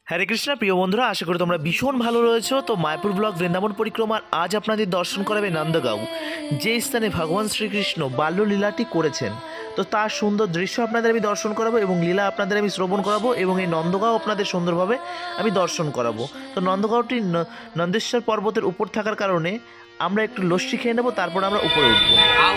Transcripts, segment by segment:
হরে কৃষ্ণা প্রিয় বন্ধুরা, আশা করি তোমরা ভীষণ ভালো রয়েছো। তো মায়াপুর ব্লক বৃন্দাবন পরিক্রমার আজ আপনাদের দর্শন করাবে নন্দগাঁও, যে স্থানে ভগবান শ্রীকৃষ্ণ বাল্যলীলাটি করেছেন। তো তার সুন্দর দৃশ্য আপনাদের আমি দর্শন করাবো এবং লীলা আপনাদের আমি শ্রবণ করাবো এবং এই নন্দগাঁও আপনাদের সুন্দরভাবে আমি দর্শন করাবো। তো নন্দগাঁওটি নন্দেশ্বর পর্বতের উপর থাকার কারণে আমরা একটু লস্যি খেয়ে নেবো, তারপর আমরা উপরে উঠবো।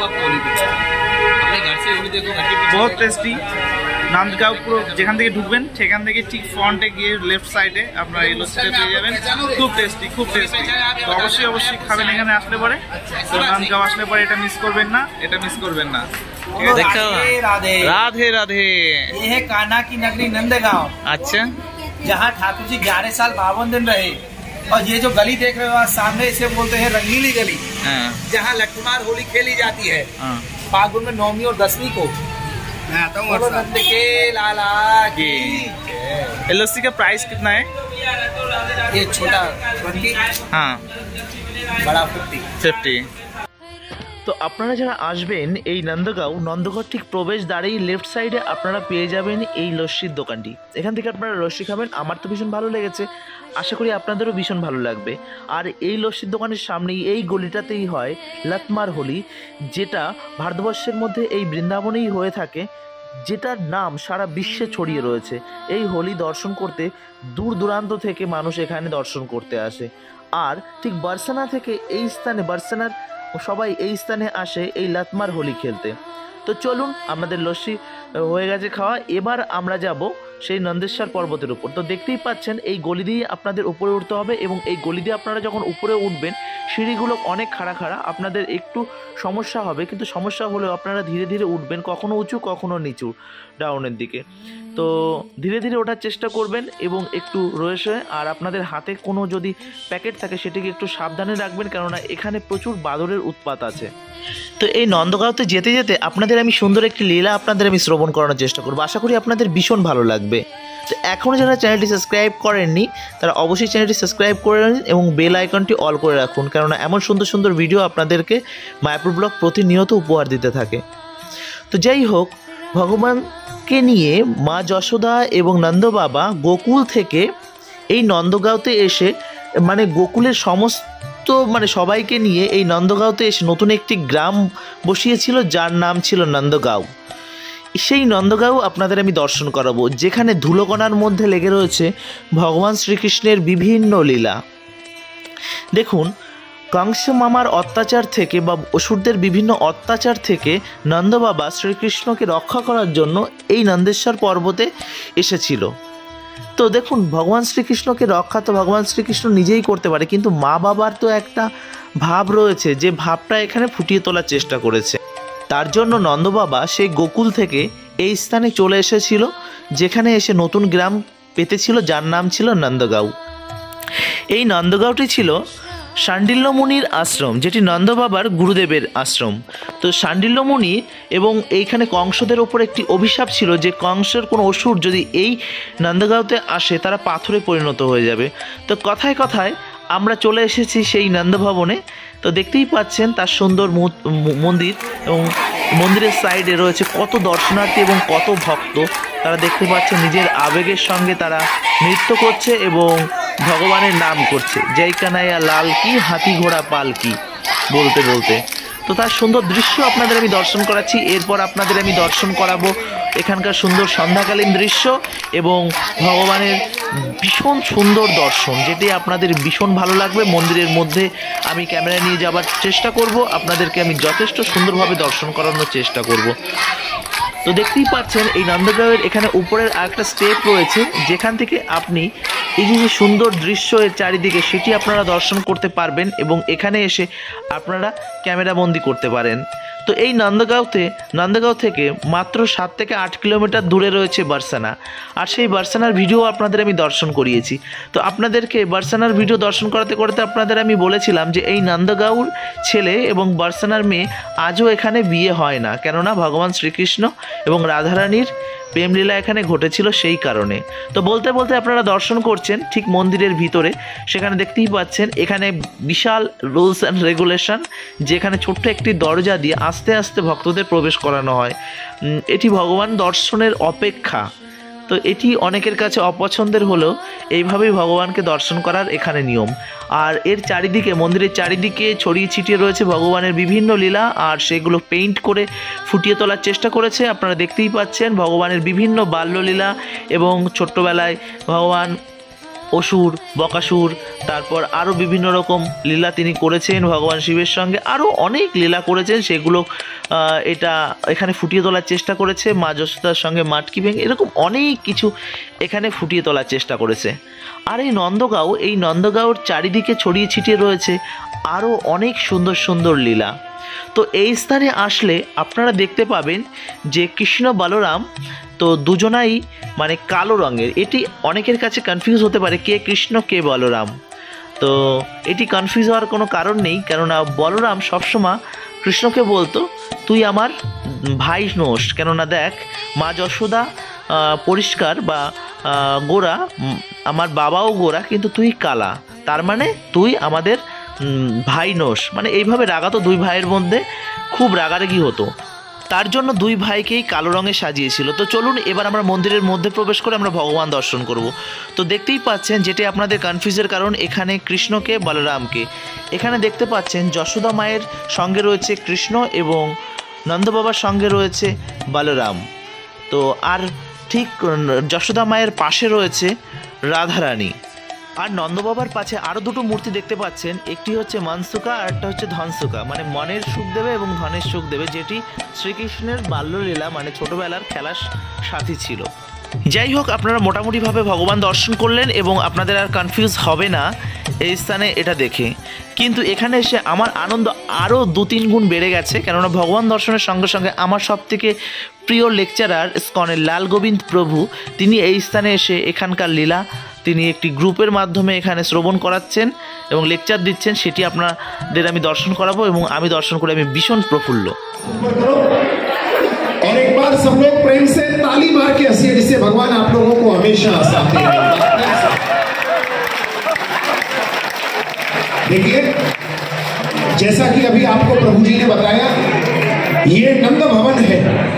बहुत टेस्टी নন্দগাঁও পুরো যেখান থেকে ঢুকবেন সেখান থেকে ঠিক ফ্রন্টে গিয়ে লেফট সাইডে আপনারা এই লস্যিটা পেয়ে যাবেন। খুব টেস্টি, খুব টেস্টি। তো অবশ্যই খাবেন এখানে আসলে পরে। তো নন্দগাঁও আসলে পরে এটা মিস করবেন না, এটা মিস করবেন না। देखो राधे राधे राधे। ये है कान्हा की नगरी नंदगांव। अच्छा, जहाँ ठाकुर जी 11 साल 52 दिन रहे। और ये जो गली देख रहे हो आज सामने, इसे बोलते हैं रंगीली गली, जहाँ लठमार होली खेली जाती है फागुन में 9वीं और 10वीं को। नंद के लाला की। ये लस्सी का प्राइस कितना है? ये छोटा 20, हाँ बड़ा 50। তো আপনারা যারা আসবেন এই নন্দগাঁও ঠিক প্রবেশ দ্বারেই লেফট সাইডে আপনারা পেয়ে যাবেন এই লস্যির দোকানটি। এখান থেকে আপনারা লস্যি খাবেন। আমার তো ভীষণ ভালো লেগেছে, আশা করি আপনাদেরও ভীষণ ভালো লাগবে। আর এই লস্যির দোকানের সামনেই এই গলিটাতেই হয় লতমার হোলি, যেটা ভারতবর্ষের মধ্যে এই বৃন্দাবনেই হয়ে থাকে, যেটার নাম সারা বিশ্বে ছড়িয়ে রয়েছে। এই হোলি দর্শন করতে দূর দূরান্ত থেকে মানুষ এখানে দর্শন করতে আসে। আর ঠিক বারসানা থেকে এই স্থানে বারসানার সবাই এই স্থানে আসে এই লতমার হোলি খেলতে। তো চলুন, আমাদের লস্যি হয়ে গেছে খাওয়া, এবার আমরা যাব সেই নন্দেশ্বর পর্বতের উপর। তো দেখতেই পাচ্ছেন এই গলি দিয়ে আপনাদের উপরে উঠতে হবে এবং এই গলি দিয়ে আপনারা যখন উপরে উঠবেন সিঁড়িগুলো অনেক খাড়া, আপনাদের একটু সমস্যা হবে, কিন্তু সমস্যা হলেও আপনারা ধীরে ধীরে উঠবেন, কখনো উঁচু কখনো নিচু ডাউনের দিকে। তো ধীরে ধীরে ওঠার চেষ্টা করবেন এবং একটু রয়েছে। আর আপনাদের হাতে কোনো যদি প্যাকেট থাকে সেটিকে একটু সাবধানে রাখবেন, কেননা এখানে প্রচুর বাদরের উৎপাত আছে। তো এই নন্দগাঁওতে যেতে যেতে আপনাদের আমি সুন্দর একটি লীলা আপনাদের আমি শ্রবণ করানোর চেষ্টা করবো, আশা করি আপনাদের ভীষণ ভালো লাগবে। তো এখনও যারা চ্যানেলটি সাবস্ক্রাইব করেননি তারা অবশ্যই চ্যানেলটি সাবস্ক্রাইব করে নিন এবং বেল আইকনটি অল করে রাখুন, কেননা এমন সুন্দর সুন্দর ভিডিও আপনাদেরকে মায়াপুর ব্লগ প্রতিনিয়ত উপহার দিতে থাকে। তো যাই হোক, ভগবানকে নিয়ে মা যশোদা এবং নন্দ বাবা গোকুল থেকে এই নন্দগাঁওতে এসে, মানে গোকুলের সমস্ত সবাইকে নিয়ে এই নন্দগাঁওতে এসে নতুন একটি গ্রাম বসিয়েছিল, যার নাম ছিল নন্দগাঁও। সেই নন্দগাঁও আপনাদের আমি দর্শন করাবো, যেখানে ধুলোকণার মধ্যে লেগে রয়েছে ভগবান শ্রীকৃষ্ণের বিভিন্ন লীলা। দেখুন, কংস মামার অত্যাচার থেকে বা অসুরদের বিভিন্ন অত্যাচার থেকে নন্দ বাবা শ্রীকৃষ্ণকে রক্ষা করার জন্য এই নন্দেশ্বর পর্বতে এসেছিল। তো দেখুন, ভগবান শ্রীকৃষ্ণকে রক্ষা তো ভগবান শ্রীকৃষ্ণ নিজেই করতে পারে, কিন্তু মা বাবার তো একটা ভাব রয়েছে, যে ভাবটা এখানে ফুটিয়ে তোলার চেষ্টা করেছে। তার জন্য নন্দ বাবা সেই গোকুল থেকে এই স্থানে চলে এসেছিল, যেখানে এসে নতুন গ্রাম পেতেছিল, যার নাম ছিল নন্দগাঁও। এই নন্দগাঁওটি ছিল শাণ্ডিল্য মুনির আশ্রম, যেটি নন্দ বাবার গুরুদেবের আশ্রম। তো শাণ্ডিল্য মুনি এবং এইখানে কংসদের ওপর একটি অভিশাপ ছিল যে কংসের কোনো অসুর যদি এই নন্দগাঁওতে আসে তারা পাথরে পরিণত হয়ে যাবে। তো কথায় কথায় আমরা চলে এসেছি সেই নন্দভবনে। তো দেখতেই পাচ্ছেন তার সুন্দর মন্দির এবং মন্দিরের সাইডে রয়েছে কত দর্শনার্থী এবং কত ভক্ত। তারা দেখতে পাচ্ছেন নিজের আবেগের সঙ্গে তারা নৃত্য করছে এবং ভগবানের নাম করছে, জয় কানাইয়া লাল কি, হাতি ঘোড়া পাল কি বলতে বলতে। তো তার সুন্দর দৃশ্য আপনাদের আমি দর্শন করাচ্ছি। এরপর আপনাদের আমি দর্শন করাবো এখানকার সুন্দর সন্ধ্যাকালীন দৃশ্য এবং ভগবানের ভীষণ সুন্দর দর্শন, যেটি আপনাদের ভীষণ ভালো লাগবে। মন্দিরের মধ্যে আমি ক্যামেরা নিয়ে যাবার চেষ্টা করব, আপনাদেরকে আমি যথেষ্ট সুন্দরভাবে দর্শন করানোর চেষ্টা করব। তো দেখতেই পাচ্ছেন এই নন্দগাঁওয়ের এখানে উপরের আরেকটা স্টেপ রয়েছে, যেখান থেকে আপনি এই যে সুন্দর দৃশ্য এর চারিদিকে সেটি আপনারা দর্শন করতে পারবেন এবং এখানে এসে আপনারা ক্যামেরাবন্দি করতে পারেন। তো এই নন্দগাঁও থেকে মাত্র 7 থেকে 8 কিলোমিটার দূরে রয়েছে বারসানা, আর সেই বারসানার ভিডিও আপনাদের আমি দর্শন করিয়েছি। তো আপনাদেরকে বারসানার ভিডিও দর্শন করাতে করাতে আপনাদের আমি বলেছিলাম যে এই নন্দগাঁওর ছেলে এবং বারসানার মেয়ে আজও এখানে বিয়ে হয় না, কেননা ভগবান শ্রীকৃষ্ণ এবং রাধারানীর প্রেমলীলা এখানে ঘটেছিল সেই কারণে। তো বলতে বলতে আপনারা দর্শন করছেন ঠিক মন্দিরের ভিতরে, সেখানে দেখতেই পাচ্ছেন এখানে বিশাল রুলস অ্যান্ড রেগুলেশন, যেখানে ছোট্ট একটি দরজা দিয়ে আস্তে আস্তে ভক্তদের প্রবেশ করানো হয়। এটি ভগবান দর্শনের অপেক্ষা। তো এটি অনেকের কাছে অপছন্দের হলেও এইভাবেই ভগবানকে দর্শন করার এখানে নিয়ম। আর এর চারিদিকে, মন্দিরের চারিদিকে ছড়িয়ে ছিটিয়ে রয়েছে ভগবানের বিভিন্ন লীলা, আর সেগুলো পেইন্ট করে ফুটিয়ে তোলার চেষ্টা করেছে। আপনারা দেখতেই পাচ্ছেন ভগবানের বিভিন্ন বাল্যলীলা, এবং ছোট্টবেলায় ভগবান অসুর, বকাসুর, তারপর আরও বিভিন্ন রকম লীলা তিনি করেছেন ভগবান শিবের সঙ্গে, আরও অনেক লীলা করেছেন, সেগুলো এখানে ফুটিয়ে তোলার চেষ্টা করেছে। মা যশোদার সঙ্গে মাটকি ভেঙে এরকম অনেক কিছু এখানে ফুটিয়ে তোলার চেষ্টা করেছে। আর এই নন্দগাঁওর চারিদিকে ছড়িয়ে ছিটিয়ে রয়েছে আরও অনেক সুন্দর সুন্দর লীলা। তো এই স্থানে আসলে আপনারা দেখতে পাবেন যে কৃষ্ণ বলরাম তো দুজনাই মানে কালো রঙের। এটি অনেকের কাছে কনফিউজ হতে পারে কে কৃষ্ণ কে বলরাম। তো এটি কনফিউজ হওয়ার কোনো কারণ নেই, কেননা বলরাম সবসময় কৃষ্ণকে বলতো তুই আমার ভাই নোস, কেননা দেখ মা যশোদা পরিষ্কার বা গোরা, আমার বাবাও গোরা, কিন্তু তুই কালা, তার মানে তুই আমাদের ভাই নোস। মানে এইভাবে রাগাতো, দুই ভাইয়ের মধ্যে খুব রাগারাগি হতো, তার জন্য দুই ভাইকেই কালো রঙে সাজিয়েছিল। তো চলুন এবার আমরা মন্দিরের মধ্যে প্রবেশ করে আমরা ভগবান দর্শন করব। তো দেখতেই পাচ্ছেন যেটি আপনাদের কনফিউজের কারণ, এখানে কৃষ্ণকে বলরামকে এখানে দেখতে পাচ্ছেন যশোদা মায়ের সঙ্গে রয়েছে কৃষ্ণ এবং নন্দ বাবার সঙ্গে রয়েছে বলরাম। তো আর ঠিক যশোদা মায়ের পাশে রয়েছে রাধারানী। আর নন্দবাবার পাশে আরও দুটো মূর্তি দেখতে পাচ্ছেন, একটি হচ্ছে মনসুকা আর একটা হচ্ছে ধনসুকা, মানে মনের সুখ দেবে এবং ধনের সুখ দেবে, যেটি শ্রীকৃষ্ণের বাল্যলীলা মানে ছোটোবেলার খেলার সাথী ছিল। যাই হোক, আপনারা মোটামুটিভাবে ভগবান দর্শন করলেন এবং আপনাদের আর কনফিউজ হবে না এই স্থানে এটা দেখে। কিন্তু এখানে এসে আমার আনন্দ আরও 2-3 গুণ বেড়ে গেছে, কেননা ভগবান দর্শনের সঙ্গে সঙ্গে আমার সবথেকে প্রিয় লেকচারার ইসকনের লাল গোবিন্দ প্রভু, তিনি এই স্থানে এসে এখানকার লীলা তিনি একটি গ্রুপের মাধ্যমে এখানে শ্রবণ করাচ্ছেন এবং লেকচার দিচ্ছেন, সেটি আপনাদের আমি দর্শন করাবো এবং আমি দর্শন করে আমি ভীষণ প্রফুল্ল। और एक बार सब लोग प्रेम से ताली मार के हंसिए, जिससे भगवान आप लोगों को हमेशा हंसाते हैं। देखिए, जैसा कि अभी आपको प्रभु जी ने बताया, ये नंद भवन है।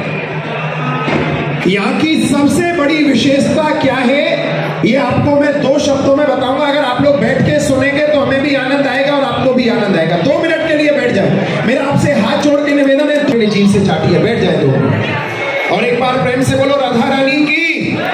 यहाँ की सबसे बड़ी विशेषता क्या है, ये आपको मैं 2 शब्दों में बताऊंगा। अगर आप लोग बैठ के सुनेंगे तो हमें भी आनंद आएगा और आपको भी आनंद आएगा। 2 मिनट के लिए बैठ जाए, मेरा आपसे हाथ जोड़ के निवेदन है, थोड़ी जीभ से चाटिए, बैठ जाए 2 मिनट। और एक बार प्रेम से बोलो राधा रानी की।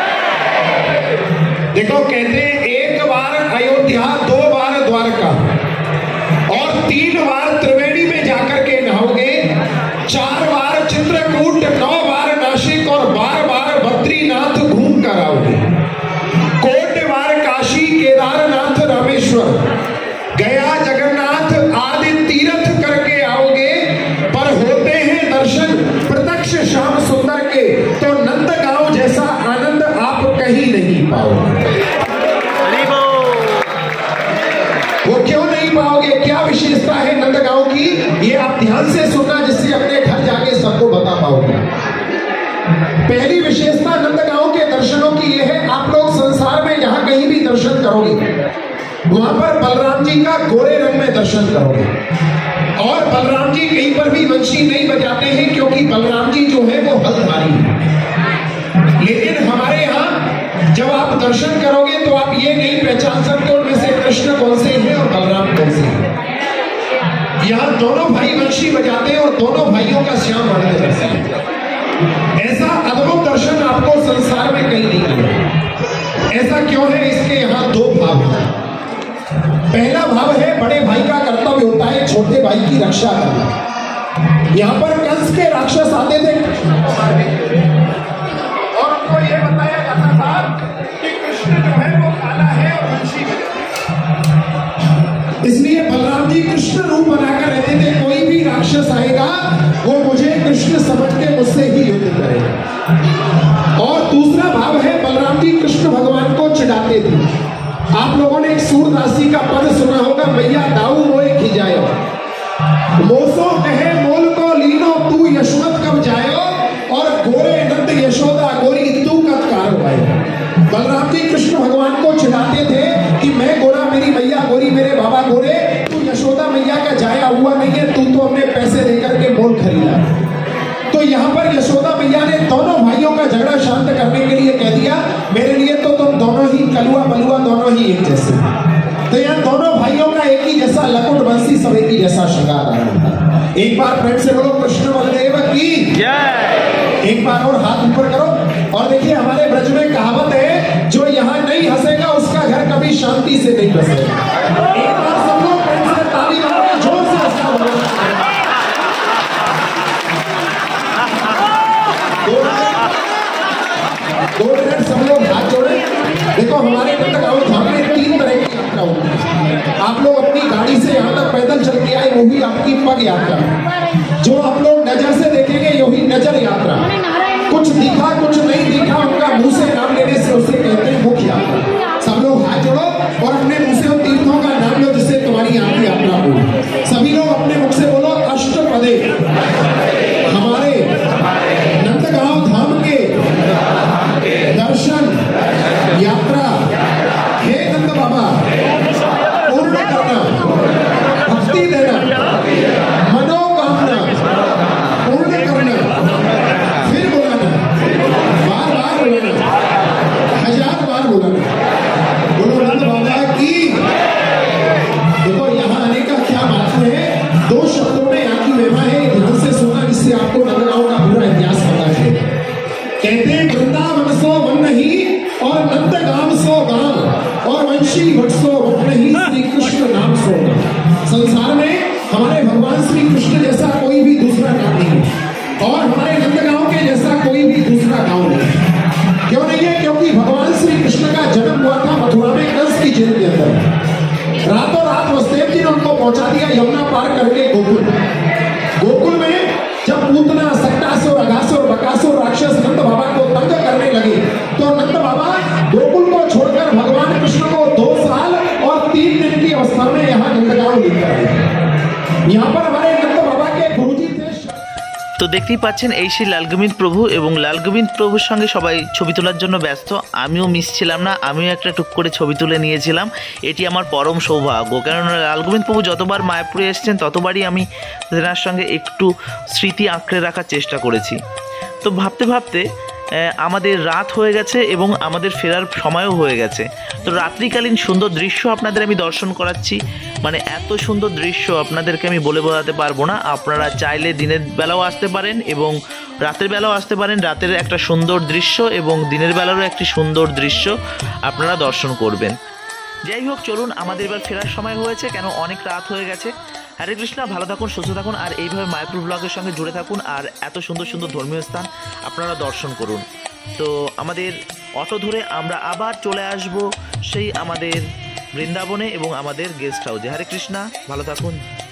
देखो, कहते हैं 1 बार अयोध्या, 2 बार द्वारका और 3 बार त्रिवेणी में जाकर के नहाओगे, 4 बार चित्रकूट, 9 बार नासिक और 12 बार बद्रीनाथ घूम कर आओगे। कोट बार काशी, केदारनाथ, रामेश्वर, गया, जगन्नाथ आदि तीर्थ करके आओगे। पर होते हैं दर्शन प्रत्यक्ष श्याम सुंदर के, तो नंदगांव जैसा आनंद आप कहीं नहीं पाओगे। वो क्यों नहीं पाओगे, क्या विशेषता है नंदगांव की, ये आप ध्यान से सुनना, जिससे अपने घर जाके सबको बता पाओगे। पहली विशेषता नंदगांव के दर्शनों की यह है, आप लोग संसार में जहां कहीं भी दर्शन करोगे वहां पर बलराम जी का गोरे रंग में दर्शन करोगे। और बलराम जी कहीं पर भी वंशी नहीं बजाते हैं, क्योंकि बलराम जी जो है वो हलधारी है। लेकिन हमारे यहाँ जब आप दर्शन करोगे तो आप ये नहीं पहचान सकते उनमें से कृष्ण कौन से हैं और बलराम कौन से हैं। यहाँ दोनों भाई वंशी बजाते हैं और दोनों भाइयों का श्याम वर्ण दर्शन है। ऐसा अद्भुत दर्शन आपको संसार में कहीं नहीं मिलेगा। ऐसा क्यों है, इसके यहाँ 2 भाव हैं। पहला भाव है, बड़े भाई का कर्तव्य होता है छोटे भाई की रक्षा करना। यहाँ पर कंस के राक्षस आते थे और उनको ये बताया जाता था कि कृष्ण जो है वो काला है और वंशी है, इसलिए बलराम जी कृष्ण रूप बनाकर रहते थे। कोई भी राक्षस आएगा वो मुझे कृष्ण समझ के मुझसे ही युद्ध करेगा। और दूसरा भाव है, बलराम जी कृष्ण भगवान को चिढ़ाते थे। आप लोगों ने एक सूरदासी का पद सुना होगा, मैया दाऊ मोए खिजायो, मोसो कहे मोल को लीनो, तू यशवंत कब जायो, और गोरे नंद यशोदा गोरी तू कब कारो आयो। बलराम जी कृष्ण भगवान को चिढ़ाते थे कि मैं गोरा, मेरी मैया गोरी, मेरे बाबा गोरे, तू यशोदा मैया का जाया हुआ नहीं है, तू तो हमने पैसे देकर के मोल खरीदा। तो यहाँ पर यशोदा मैया ने दोनों भाइयों का झगड़ा शांत करने के लिए कह दिया दोनों ही एक जैसे। तो यहाँ दोनों भाइयों का एक ही जैसा लकुट बंसी, सब एक ही जैसा श्रृंगार होता है। एक बार फ्रेंड से बोलो कृष्ण बलदेव की जय। एक बार और हाथ ऊपर करो और देखिए हमारे ब्रज में कहावत है, जो यहाँ नहीं हंसेगा उसका घर कभी शांति से नहीं बसेगा। एक बार सब लोग फ्रेंड से ताली मारो, जोर से उसका बोलो। दो मिनट सब लोग हाथ जोड़े। देखो हमारे नंदगांव धाम में 3 तरह की यात्रा होती है। आप लोग अपनी गाड़ी से यहाँ तक पैदल चल के आए, वो भी आपकी पग यात्रा। जो आप लोग नजर से देखेंगे यही नजर यात्रा। कुछ दिखा कुछ नहीं दिखा, उनका मुंह से नाम लेने से उसे कहते हैं मुख्य यात्रा। सब लोग हाथ जोड़ो और अपने मुंह से उन तीर्थों का नाम लो जिससे तुम्हारी आपकी यात्रा हो। सभी लोग अपने मुख से बोलो अष्टपदे। हमारे नंदगांव धाम के दर्शन यात्रा हे नंद बाबा पूर्ण करना, भक्ति देना, मनोकामना पूर्ण करना। फिर बुलाना, बार बार बुलाना, 1000 बार बुलाना। बोलो नंद बाबा की। देखो यहाँ आने का क्या महत्व है, 2 शब्दों में यहाँ की महिमा है, ध्यान से सुनना जिससे आपको नंदगांव का पूरा इतिहास पता है। कहते हैं वृंदावन सो वन नहीं और नंदगांव सो गांव और वंशी भट सो भट नहीं, श्री कृष्ण नाम सो नाम। संसार में हमारे भगवान श्री कृष्ण जैसा कोई भी दूसरा नाम नहीं है और हमारे नंदगांव के जैसा कोई भी दूसरा गांव नहीं है। क्यों नहीं है? क्योंकि भगवान श्री कृष्ण का जन्म हुआ था मथुरा में कंस की जेल के अंदर। रातों रात वसुदेव जी ने उनको पहुंचा दिया यमुना पार करके गोकुल। गोकुल में जब पूतना, सक्टासुर, अघासुर, बकासुर राक्षस नंद बाबा को तंग करने लगे तो नंद बाबा गोकुल को छोड़कर भगवान कृष्ण को 2 साल और 3 दिन की अवस्था में यहाँ नंदगांव लेकर आए। यहाँ पर हमारे नंद बाबा के गुरुजी थे। তো দেখতেই পাচ্ছেন এই সেই লাল গোবিন্দ প্রভু এবং লাল গোবিন্দ প্রভুর সঙ্গে সবাই ছবি তোলার জন্য ব্যস্ত। আমিও মিস ছিলাম না, আমিও একটা টুক করে ছবি তুলে নিয়েছিলাম। এটি আমার পরম সৌভাগ্য, কারণ লাল গোবিন্দ প্রভু যতবার মায়াপুরে এসেছেন ততবারই আমি তেনার সঙ্গে একটু স্মৃতি আঁকড়ে রাখার চেষ্টা করেছি। তো ভাবতে ভাবতে আমাদের রাত হয়ে গেছে এবং আমাদের ফেরার সময়ও হয়ে গেছে। তো রাত্রিকালীন সুন্দর দৃশ্য আপনাদের আমি দর্শন করাচ্ছি, মানে এত সুন্দর দৃশ্য আপনাদেরকে আমি বলে বোঝাতে পারবো না। আপনারা চাইলে দিনের বেলাও আসতে পারেন এবং রাতের বেলাও আসতে পারেন। রাতের একটা সুন্দর দৃশ্য এবং দিনের বেলারও একটি সুন্দর দৃশ্য আপনারা দর্শন করবেন। যাই হোক, চলুন আমাদের এবার ফেরার সময় হয়েছে, কেন অনেক রাত হয়ে গেছে। হরে কৃষ্ণ, ভালো থাকুন, সুস্থ থাকুন আর এইভাবে মায়াপুর ব্লগের সঙ্গে জুড়ে থাকুন আর এত সুন্দর সুন্দর ধর্মীয় স্থান আপনারা দর্শন করুন। তো আমাদের অটো ধরে আমরা আবার চলে আসব সেই আমাদের বৃন্দাবনে এবং আমাদের গেস্ট হাউসে। হরে কৃষ্ণ, ভালো থাকুন।